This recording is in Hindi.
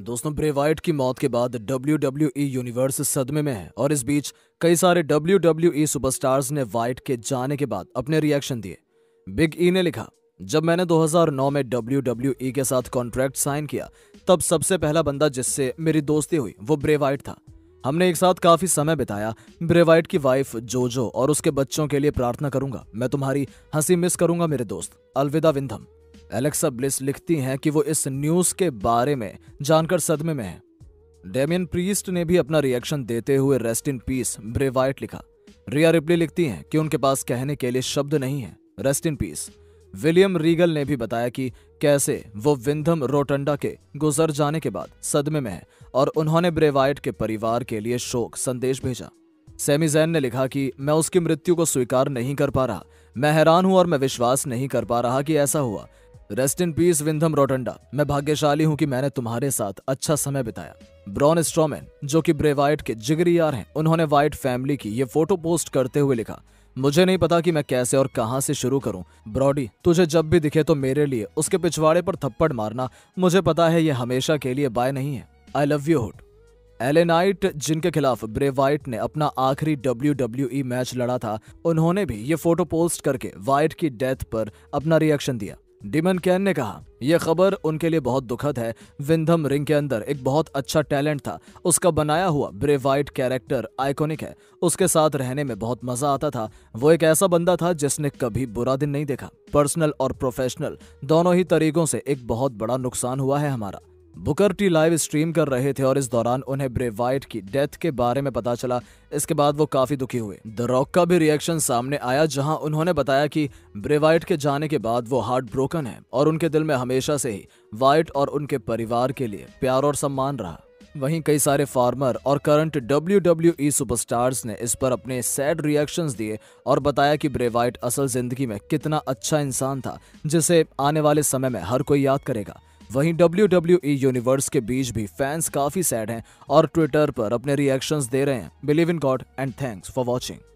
दोस्तों, ब्रे वाइट की मौत के बाद WWE यूनिवर्स सदमे में है और इस बीच कई सारे WWE सुपरस्टार्स ने वाइट के जाने के बाद अपने रिएक्शन दिए। बिग ई ने लिखा, जब मैंने 2009 में WWE के साथ कॉन्ट्रैक्ट साइन किया तब सबसे पहला बंदा जिससे मेरी दोस्ती हुई वो ब्रे वाइट था। हमने एक साथ काफी समय बिताया। ब्रे वाइट की वाइफ जोजो और उसके बच्चों के लिए प्रार्थना करूंगा। मैं तुम्हारी हंसी मिस करूंगा मेरे दोस्त। अलविदा विंधम। एलेक्सा ब्लिस लिखती हैं कि वो इस न्यूज के बारे में जानकर सदमे में है। डेमियन प्रीस्ट ने भी अपना रिएक्शन देते हुए rest in peace Bray Wyatt लिखा। रिया रिप्ली लिखती हैं कि उनके पास कहने के लिए शब्द नहीं है, rest in peace. William Regal ने भी बताया कि कैसे वो विंधम रोटंडा के गुजर जाने के बाद सदमे में है और उन्होंने ब्रे वाइट के परिवार के लिए शोक संदेश भेजा। सैमी जैन ने लिखा कि मैं उसकी मृत्यु को स्वीकार नहीं कर पा रहा। मैं हैरान हूं और मैं विश्वास नहीं कर पा रहा कि ऐसा हुआ। Rest in peace Windham Rotunda. मैं भाग्यशाली हूं कि मैंने तुम्हारे साथ अच्छा समय बिताया। ब्रॉन स्ट्रोमैन, जो कि ब्रे वाइट के जिगरी यार हैं, उन्होंने वाइट फैमिली की ये फोटो पोस्ट करते हुए लिखा, मुझे नहीं पता कि मैं कैसे और कहां से शुरू करूं। ब्रॉडी, तुझे जब भी दिखे तो मेरे लिए उसके पिछवाड़े पर थप्पड़ मारना। मुझे पता है ये हमेशा के लिए बाय नहीं है। I love you Hood. LA Knight, जिनके खिलाफ ब्रे वाइट ने अपना आखिरी WWE मैच लड़ा था, उन्होंने भी ये फोटो पोस्ट करके वाइट की डेथ पर अपना रिएक्शन दिया। डिमन कैन ने कहा, यह खबर उनके लिए बहुत दुखद है। विंधम रिंग के अंदर एक बहुत अच्छा टैलेंट था। उसका बनाया हुआ ब्रे वाइट कैरेक्टर आइकॉनिक है। उसके साथ रहने में बहुत मजा आता था। वो एक ऐसा बंदा था जिसने कभी बुरा दिन नहीं देखा। पर्सनल और प्रोफेशनल दोनों ही तरीकों से एक बहुत बड़ा नुकसान हुआ है हमारा। बुकर टी लाइव स्ट्रीम कर रहे थे और इस दौरान उन्हें ब्रे वाइट की डेथ के बारे में पता चला। इसके बाद वो काफी दुखी हुए। द रॉक का भी रिएक्शन सामने आया, जहां उन्होंने बताया कि ब्रे वाइट के जाने के बाद वो हार्ट ब्रोकन है और उनके दिल में हमेशा से ही वाइट और उनके परिवार के लिए प्यार और सम्मान रहा। वहीं कई सारे फार्मर और करंट WWE सुपरस्टार्स ने इस पर अपने सैड रिएक्शंस दिए और बताया कि ब्रे वाइट असल जिंदगी में कितना अच्छा इंसान था, जिसे आने वाले समय में हर कोई याद करेगा। वहीं WWE यूनिवर्स के बीच भी फैंस काफी सैड हैं और ट्विटर पर अपने रिएक्शंस दे रहे हैं। Believe in God and thanks for watching.